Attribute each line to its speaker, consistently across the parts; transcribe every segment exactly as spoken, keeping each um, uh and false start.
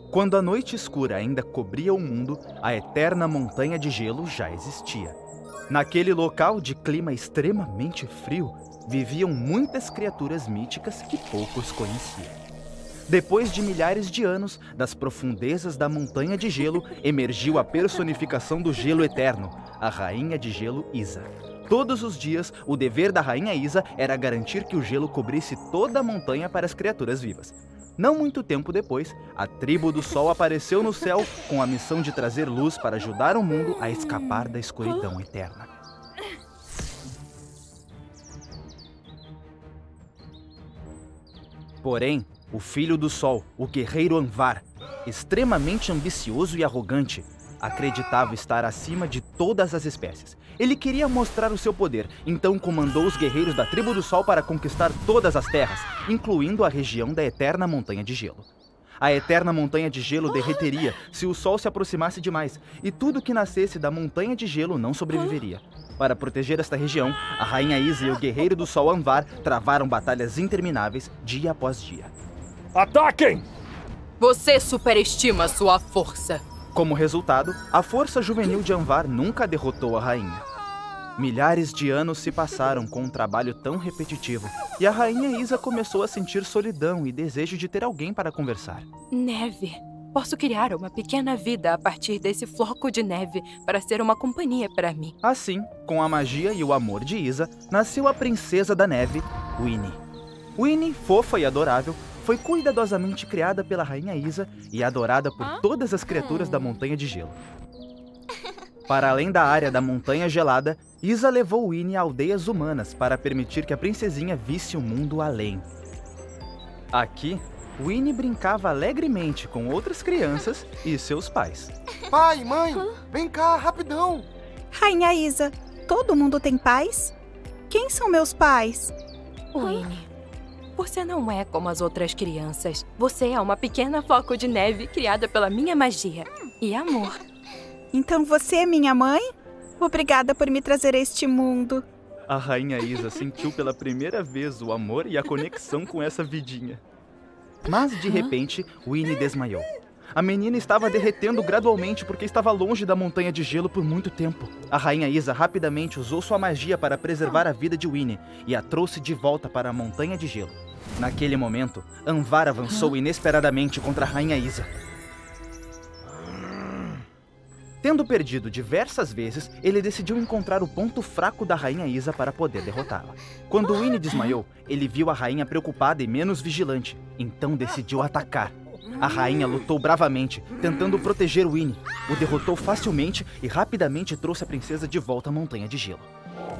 Speaker 1: Quando a noite escura ainda cobria o mundo, a eterna montanha de gelo já existia. Naquele local de clima extremamente frio, viviam muitas criaturas míticas que poucos conheciam. Depois de milhares de anos, das profundezas da montanha de gelo, emergiu a personificação do gelo eterno, a Rainha de Gelo Iza. Todos os dias, o dever da Rainha Iza era garantir que o gelo cobrisse toda a montanha para as criaturas vivas. Não muito tempo depois, a tribo do Sol apareceu no céu com a missão de trazer luz para ajudar o mundo a escapar da escuridão eterna. Porém, o filho do Sol, o guerreiro Anvar, extremamente ambicioso e arrogante, acreditava estar acima de todas as espécies. Ele queria mostrar o seu poder, então comandou os guerreiros da tribo do Sol para conquistar todas as terras, incluindo a região da Eterna Montanha de Gelo. A Eterna Montanha de Gelo derreteria se o Sol se aproximasse demais, e tudo que nascesse da Montanha de Gelo não sobreviveria. Para proteger esta região, a Rainha Iza e o guerreiro do Sol Anvar travaram batalhas intermináveis dia após dia.
Speaker 2: Ataquem!
Speaker 3: Você superestima sua força.
Speaker 1: Como resultado, a força juvenil de Anvar nunca derrotou a rainha. Milhares de anos se passaram com um trabalho tão repetitivo, e a Rainha Iza começou a sentir solidão e desejo de ter alguém para conversar.
Speaker 3: Neve. Posso criar uma pequena vida a partir desse floco de neve para ser uma companhia para mim.
Speaker 1: Assim, com a magia e o amor de Iza, nasceu a princesa da neve, Winnie. Winnie, fofa e adorável, foi cuidadosamente criada pela Rainha Iza e adorada por todas as criaturas da Montanha de Gelo. Para além da área da Montanha Gelada, Iza levou Winnie a aldeias humanas para permitir que a princesinha visse o mundo além. Aqui, Winnie brincava alegremente com outras crianças e seus pais.
Speaker 4: Pai, mãe, vem cá, rapidão!
Speaker 5: Rainha Iza, todo mundo tem pais? Quem são meus pais?
Speaker 3: Winnie, você não é como as outras crianças. Você é uma pequena floco de neve criada pela minha magia e amor.
Speaker 5: Então você é minha mãe? Obrigada por me trazer a este mundo.
Speaker 1: A Rainha Iza sentiu pela primeira vez o amor e a conexão com essa vidinha. Mas, de repente, Winnie desmaiou. A menina estava derretendo gradualmente porque estava longe da Montanha de Gelo por muito tempo. A Rainha Iza rapidamente usou sua magia para preservar a vida de Winnie e a trouxe de volta para a Montanha de Gelo. Naquele momento, Anvar avançou inesperadamente contra a Rainha Iza. Tendo perdido diversas vezes, ele decidiu encontrar o ponto fraco da Rainha Iza para poder derrotá-la. Quando Winnie desmaiou, ele viu a rainha preocupada e menos vigilante, então decidiu atacar. A rainha lutou bravamente, tentando proteger Winnie. O derrotou facilmente e rapidamente trouxe a princesa de volta à Montanha de Gelo.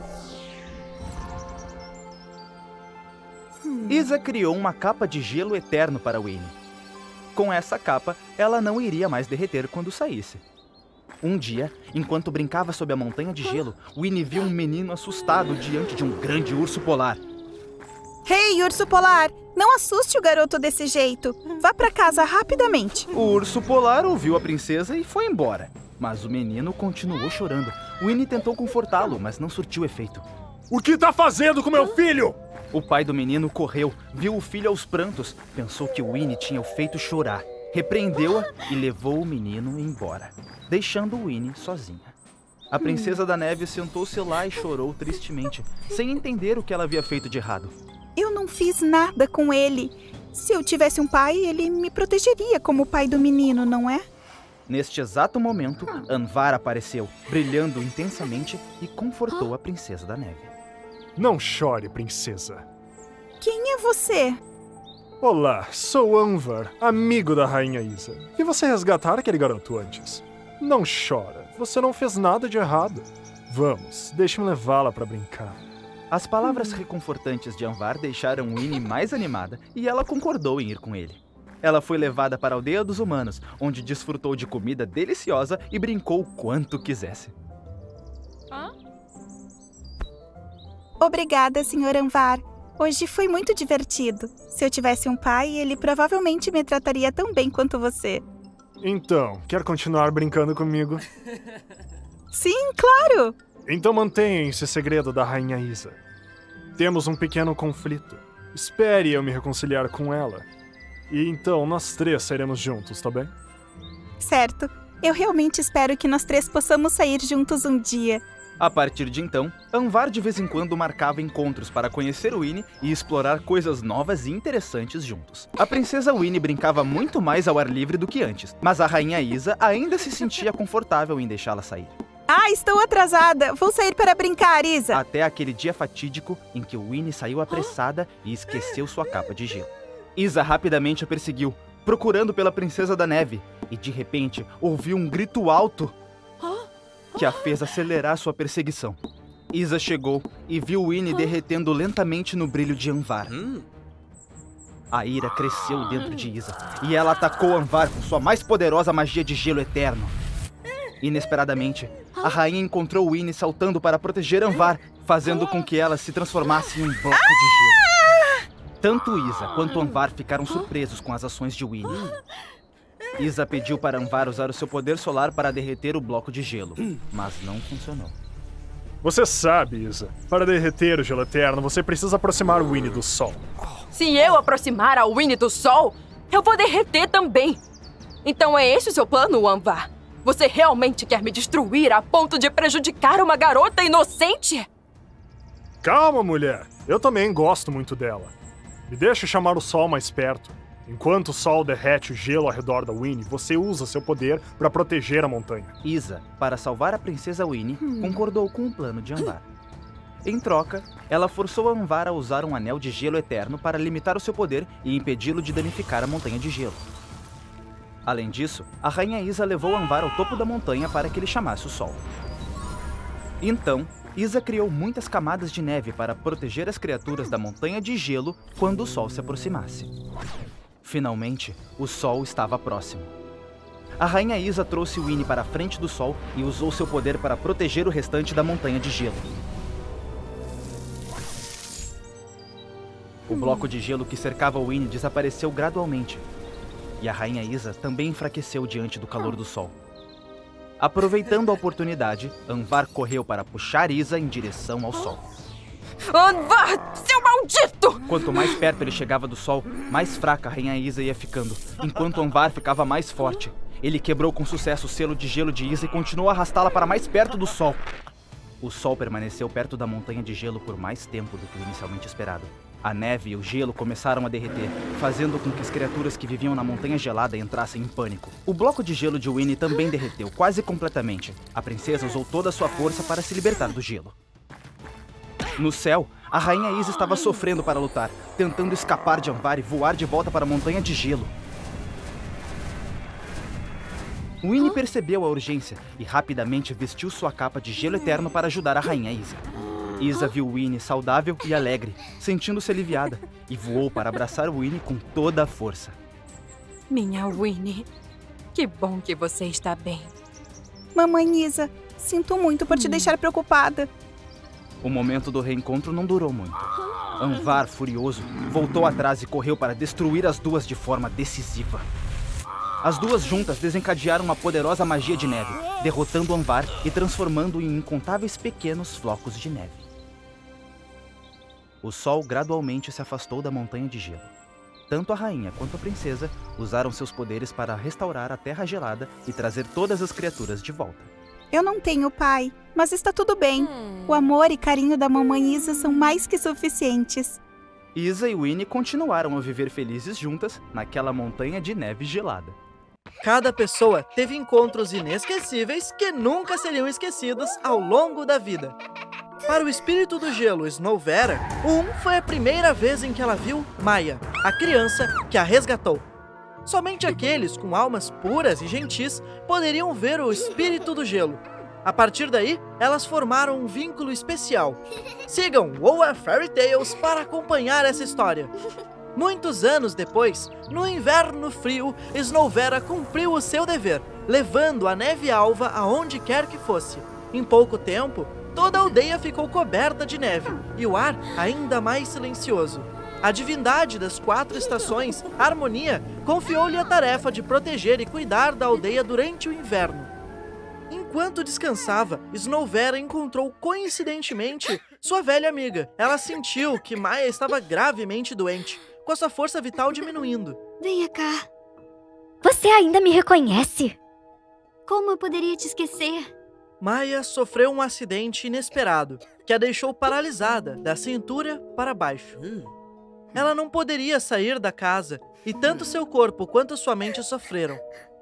Speaker 1: Iza criou uma capa de gelo eterno para Winnie. Com essa capa, ela não iria mais derreter quando saísse. Um dia, enquanto brincava sob a Montanha de Gelo, Winnie viu um menino assustado diante de um grande urso polar.
Speaker 5: Ei, urso polar! Não assuste o garoto desse jeito. Vá pra casa rapidamente.
Speaker 1: O urso polar ouviu a princesa e foi embora. Mas o menino continuou chorando. Winnie tentou confortá-lo, mas não surtiu efeito.
Speaker 2: O que tá fazendo com meu filho?
Speaker 1: O pai do menino correu, viu o filho aos prantos, pensou que Winnie tinha o feito chorar, repreendeu-a e levou o menino embora, deixando Winnie sozinha. A princesa da neve sentou-se lá e chorou tristemente, sem entender o que ela havia feito de errado.
Speaker 5: Eu não fiz nada com ele. Se eu tivesse um pai, ele me protegeria como o pai do menino, não é?
Speaker 1: Neste exato momento, Anvar apareceu, brilhando intensamente e confortou a princesa da neve.
Speaker 2: Não chore, princesa.
Speaker 5: Quem é você?
Speaker 2: Olá, sou Anvar, amigo da Rainha Iza. E você resgatar aquele garoto antes. Não chora, você não fez nada de errado. Vamos, deixe-me levá-la para brincar.
Speaker 1: As palavras reconfortantes de Anvar deixaram Winnie mais animada e ela concordou em ir com ele. Ela foi levada para a aldeia dos humanos, onde desfrutou de comida deliciosa e brincou quanto quisesse.
Speaker 3: Hã?
Speaker 5: Obrigada, senhor Anvar. Hoje foi muito divertido. Se eu tivesse um pai, ele provavelmente me trataria tão bem quanto você.
Speaker 2: Então, quer continuar brincando comigo?
Speaker 5: Sim, claro!
Speaker 2: Então mantenha esse segredo da Rainha Iza. Temos um pequeno conflito. Espere eu me reconciliar com ela. E então nós três sairemos juntos, tá bem?
Speaker 5: Certo. Eu realmente espero que nós três possamos sair juntos um dia.
Speaker 1: A partir de então, Anvar de vez em quando marcava encontros para conhecer Winnie e explorar coisas novas e interessantes juntos. A princesa Winnie brincava muito mais ao ar livre do que antes, mas a rainha Isa ainda se sentia confortável em deixá-la sair.
Speaker 5: Ah, estou atrasada! Vou sair para brincar, Isa!
Speaker 1: Até aquele dia fatídico em que Winnie saiu apressada e esqueceu sua capa de gelo. Isa rapidamente a perseguiu, procurando pela princesa da neve, e de repente ouviu um grito alto que a fez acelerar sua perseguição. Isa chegou e viu Winnie derretendo lentamente no brilho de Anvar. A ira cresceu dentro de Isa e ela atacou Anvar com sua mais poderosa magia de gelo eterno. Inesperadamente, a rainha encontrou Winnie saltando para proteger Anvar, fazendo com que ela se transformasse em um bloco de gelo. Tanto Isa quanto Anvar ficaram surpresos com as ações de Winnie. Isa pediu para Anvar usar o seu poder solar para derreter o bloco de gelo, mas não funcionou.
Speaker 2: Você sabe, Isa, para derreter o gelo eterno, você precisa aproximar o Winnie do sol.
Speaker 3: Se eu aproximar a Winnie do sol, eu vou derreter também. Então é esse o seu plano, Anvar? Você realmente quer me destruir a ponto de prejudicar uma garota inocente?
Speaker 2: Calma, mulher. Eu também gosto muito dela. Me deixe chamar o sol mais perto. Enquanto o sol derrete o gelo ao redor da Winnie, você usa seu poder para proteger a montanha.
Speaker 1: Isa, para salvar a princesa Winnie, concordou com o plano de Anvar. Em troca, ela forçou Anvar a usar um anel de gelo eterno para limitar o seu poder e impedi-lo de danificar a montanha de gelo. Além disso, a rainha Isa levou Anvar ao topo da montanha para que ele chamasse o sol. Então, Isa criou muitas camadas de neve para proteger as criaturas da montanha de gelo quando o sol se aproximasse. Finalmente, o sol estava próximo. A rainha Isa trouxe Winnie para a frente do sol e usou seu poder para proteger o restante da montanha de gelo. O bloco de gelo que cercava Winnie desapareceu gradualmente. E a rainha Isa também enfraqueceu diante do calor do sol. Aproveitando a oportunidade, Anvar correu para puxar Isa em direção ao sol.
Speaker 3: Anvar, seu maldito!
Speaker 1: Quanto mais perto ele chegava do sol, mais fraca a rainha Isa ia ficando, enquanto Anvar ficava mais forte. Ele quebrou com sucesso o selo de gelo de Isa e continuou a arrastá-la para mais perto do sol. O sol permaneceu perto da montanha de gelo por mais tempo do que o inicialmente esperado. A neve e o gelo começaram a derreter, fazendo com que as criaturas que viviam na montanha gelada entrassem em pânico. O bloco de gelo de Winnie também derreteu, quase completamente. A princesa usou toda a sua força para se libertar do gelo. No céu, a rainha Isa estava sofrendo para lutar, tentando escapar de Anvar e voar de volta para a montanha de gelo. Winnie percebeu a urgência e rapidamente vestiu sua capa de gelo eterno para ajudar a rainha Isa. Isa viu Winnie saudável e alegre, sentindo-se aliviada, e voou para abraçar Winnie com toda a força.
Speaker 3: Minha Winnie, que bom que você está bem.
Speaker 5: Mamãe Isa, sinto muito por te deixar preocupada.
Speaker 1: O momento do reencontro não durou muito. Anvar, furioso, voltou atrás e correu para destruir as duas de forma decisiva. As duas juntas desencadearam uma poderosa magia de neve, derrotando Anvar e transformando-o em incontáveis pequenos flocos de neve. O sol gradualmente se afastou da montanha de gelo. Tanto a rainha quanto a princesa usaram seus poderes para restaurar a terra gelada e trazer todas as criaturas de volta.
Speaker 5: Eu não tenho pai, mas está tudo bem. O amor e carinho da mamãe Isa são mais que suficientes.
Speaker 1: Isa e Winnie continuaram a viver felizes juntas naquela montanha de neve gelada.
Speaker 6: Cada pessoa teve encontros inesquecíveis que nunca seriam esquecidos ao longo da vida. Para o espírito do gelo Snowvera, um foi a primeira vez em que ela viu Maya, a criança que a resgatou. Somente aqueles com almas puras e gentis poderiam ver o espírito do gelo. A partir daí, elas formaram um vínculo especial. Sigam Woa Fairy Tales para acompanhar essa história. Muitos anos depois, no inverno frio, Snowvera cumpriu o seu dever, levando a neve alva aonde quer que fosse. Em pouco tempo, toda a aldeia ficou coberta de neve e o ar ainda mais silencioso. A divindade das quatro estações, Harmonia, confiou-lhe a tarefa de proteger e cuidar da aldeia durante o inverno. Enquanto descansava, Snowvera encontrou coincidentemente sua velha amiga. Ela sentiu que Maya estava gravemente doente, com a sua força vital diminuindo.
Speaker 7: Venha cá.
Speaker 8: Você ainda me reconhece?
Speaker 7: Como eu poderia te esquecer?
Speaker 6: Maya sofreu um acidente inesperado que a deixou paralisada da cintura para baixo. Ela não poderia sair da casa e tanto seu corpo quanto sua mente sofreram.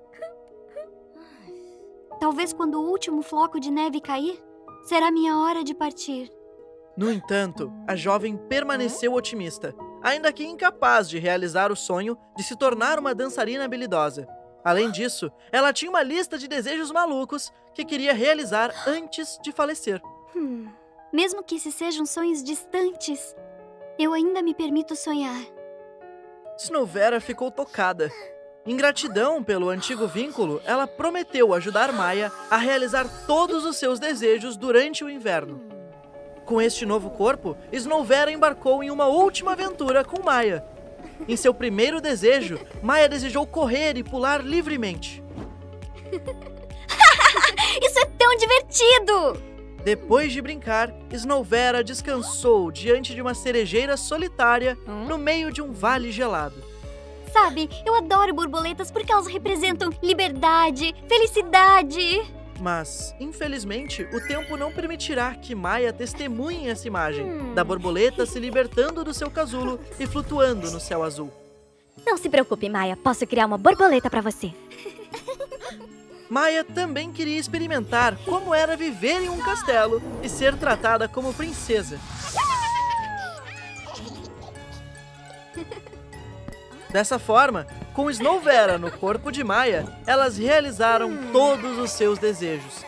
Speaker 7: Talvez quando o último floco de neve cair, será minha hora de partir.
Speaker 6: No entanto, a jovem permaneceu otimista, ainda que incapaz de realizar o sonho de se tornar uma dançarina habilidosa. Além disso, ela tinha uma lista de desejos malucos que queria realizar antes de falecer.
Speaker 7: Hum, mesmo que esses sejam sonhos distantes, eu ainda me permito sonhar.
Speaker 6: Snowvera ficou tocada. Em gratidão pelo antigo vínculo, ela prometeu ajudar Maya a realizar todos os seus desejos durante o inverno. Com este novo corpo, Snowvera embarcou em uma última aventura com Maya. Em seu primeiro desejo, Maya desejou correr e pular livremente.
Speaker 7: Isso é tão divertido!
Speaker 6: Depois de brincar, Snowvera descansou diante de uma cerejeira solitária no meio de um vale gelado.
Speaker 7: Sabe, eu adoro borboletas porque elas representam liberdade, felicidade.
Speaker 6: Mas, infelizmente, o tempo não permitirá que Maya testemunhe essa imagem hum. da borboleta se libertando do seu casulo e flutuando no céu azul.
Speaker 8: Não se preocupe, Maya. Posso criar uma borboleta para você.
Speaker 6: Maya também queria experimentar como era viver em um castelo e ser tratada como princesa. Dessa forma, com Snowvera no corpo de Maya, elas realizaram todos os seus desejos.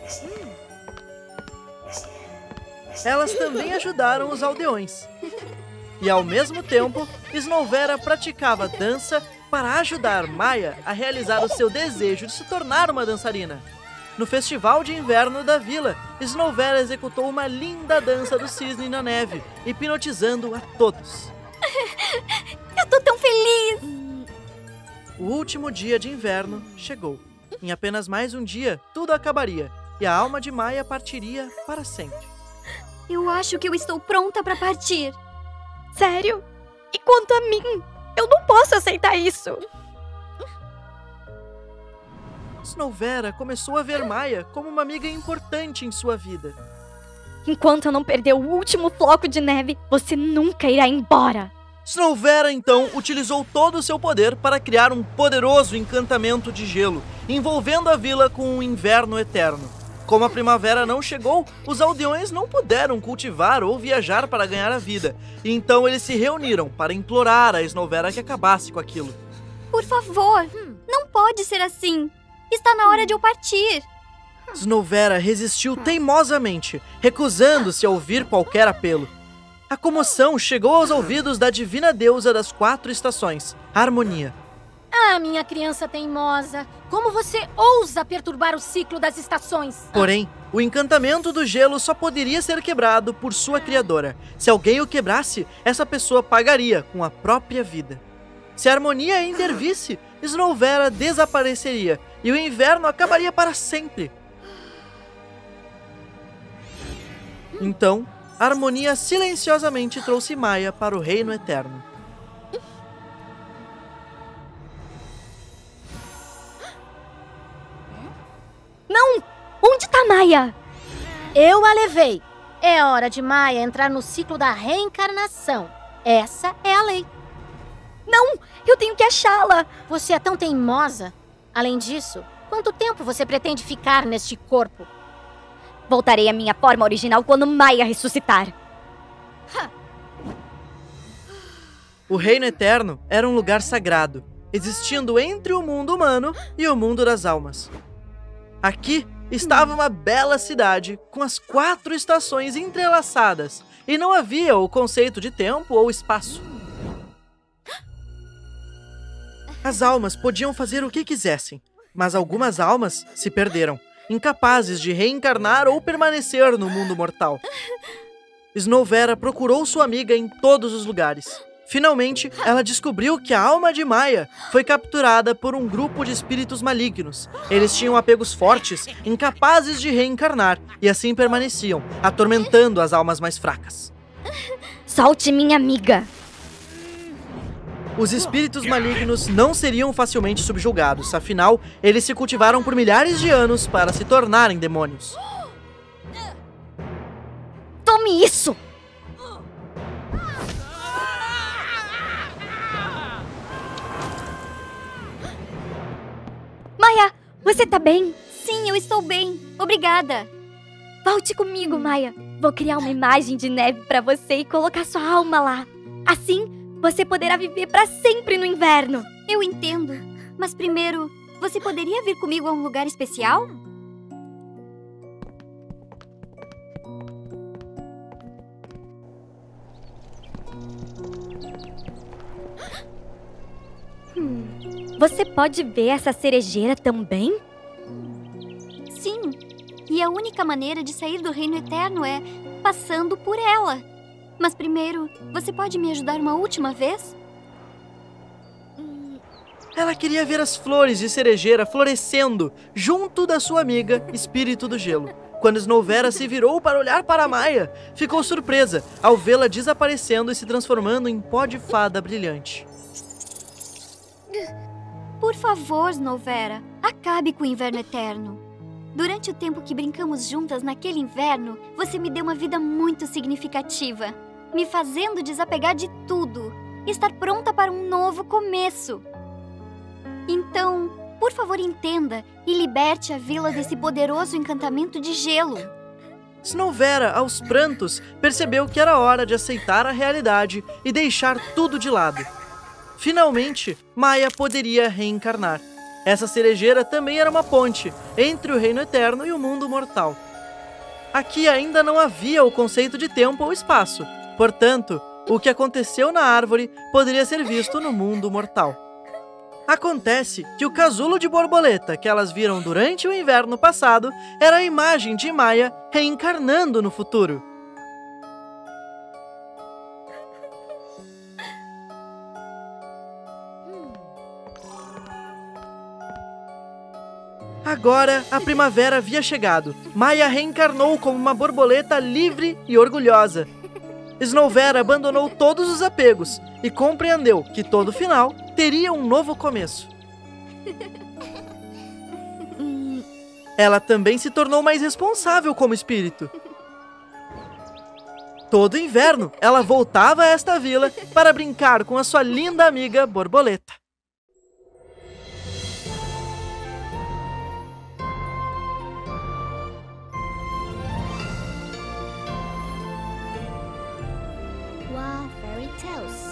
Speaker 6: Elas também ajudaram os aldeões. E ao mesmo tempo, Snowvera praticava dança para ajudar Maya a realizar o seu desejo de se tornar uma dançarina. No festival de inverno da vila, Snowvera executou uma linda dança do cisne na neve, hipnotizando a todos.
Speaker 7: Eu tô tão feliz!
Speaker 6: O último dia de inverno chegou. Em apenas mais um dia, tudo acabaria e a alma de Maya partiria para sempre.
Speaker 7: Eu acho que eu estou pronta para partir.
Speaker 8: Sério? E quanto a mim? Eu não posso aceitar isso.
Speaker 6: Snowvera começou a ver Maya como uma amiga importante em sua vida.
Speaker 8: Enquanto eu não perder o último floco de neve, você nunca irá embora.
Speaker 6: Snowvera, então, utilizou todo o seu poder para criar um poderoso encantamento de gelo, envolvendo a vila com um inverno eterno. Como a primavera não chegou, os aldeões não puderam cultivar ou viajar para ganhar a vida. E então eles se reuniram para implorar a Snowvera que acabasse com aquilo.
Speaker 7: Por favor, não pode ser assim. Está na hora de eu partir.
Speaker 6: Snowvera resistiu teimosamente, recusando-se a ouvir qualquer apelo. A comoção chegou aos ouvidos da divina deusa das quatro estações, Harmonia.
Speaker 9: Ah, minha criança teimosa, como você ousa perturbar o ciclo das estações?
Speaker 6: Porém, o encantamento do gelo só poderia ser quebrado por sua criadora. Se alguém o quebrasse, essa pessoa pagaria com a própria vida. Se a Harmonia intervisse, Snowvera desapareceria e o inverno acabaria para sempre. Então, a Harmonia silenciosamente trouxe Maya para o Reino Eterno.
Speaker 8: Não! Onde tá Maya?
Speaker 9: Eu a levei. É hora de Maya entrar no ciclo da reencarnação. Essa é a lei.
Speaker 8: Não! Eu tenho que achá-la!
Speaker 9: Você é tão teimosa. Além disso, quanto tempo você pretende ficar neste corpo?
Speaker 8: Voltarei à minha forma original quando Maya ressuscitar.
Speaker 6: O Reino Eterno era um lugar sagrado, existindo entre o mundo humano e o mundo das almas. Aqui estava uma bela cidade com as quatro estações entrelaçadas e não havia o conceito de tempo ou espaço. As almas podiam fazer o que quisessem, mas algumas almas se perderam, incapazes de reencarnar ou permanecer no mundo mortal. Snowvera procurou sua amiga em todos os lugares. Finalmente, ela descobriu que a alma de Maya foi capturada por um grupo de espíritos malignos. Eles tinham apegos fortes, incapazes de reencarnar, e assim permaneciam, atormentando as almas mais fracas.
Speaker 8: Solte minha amiga!
Speaker 6: Os espíritos malignos não seriam facilmente subjugados, afinal, eles se cultivaram por milhares de anos para se tornarem demônios.
Speaker 8: Tome isso! Maia, você tá bem?
Speaker 7: Sim, eu estou bem. Obrigada.
Speaker 8: Volte comigo, Maia. Vou criar uma imagem de neve pra você e colocar sua alma lá. Assim, você poderá viver pra sempre no inverno.
Speaker 7: Eu entendo. Mas primeiro, você poderia vir comigo a um lugar especial?
Speaker 8: Hum, você pode ver essa cerejeira também?
Speaker 7: Sim. E a única maneira de sair do reino eterno é passando por ela. Mas primeiro, você pode me ajudar uma última vez?
Speaker 6: Ela queria ver as flores de cerejeira florescendo junto da sua amiga, Espírito do Gelo. Quando Snowvera se virou para olhar para Maia, ficou surpresa ao vê-la desaparecendo e se transformando em pó de fada brilhante.
Speaker 7: Por favor, Snowvera, acabe com o inverno eterno. Durante o tempo que brincamos juntas naquele inverno, você me deu uma vida muito significativa, me fazendo desapegar de tudo e estar pronta para um novo começo. Então, por favor, entenda e liberte a vila desse poderoso encantamento de gelo.
Speaker 6: Snowvera, aos prantos, percebeu que era hora de aceitar a realidade e deixar tudo de lado. Finalmente, Maia poderia reencarnar. Essa cerejeira também era uma ponte entre o reino eterno e o mundo mortal. Aqui ainda não havia o conceito de tempo ou espaço, portanto, o que aconteceu na árvore poderia ser visto no mundo mortal. Acontece que o casulo de borboleta que elas viram durante o inverno passado era a imagem de Maia reencarnando no futuro. Agora, a primavera havia chegado. Maia reencarnou como uma borboleta livre e orgulhosa. Snowvera abandonou todos os apegos e compreendeu que todo final teria um novo começo. Ela também se tornou mais responsável como espírito. Todo inverno, ela voltava a esta vila para brincar com a sua linda amiga borboleta.
Speaker 7: Wow, Fairy Tales.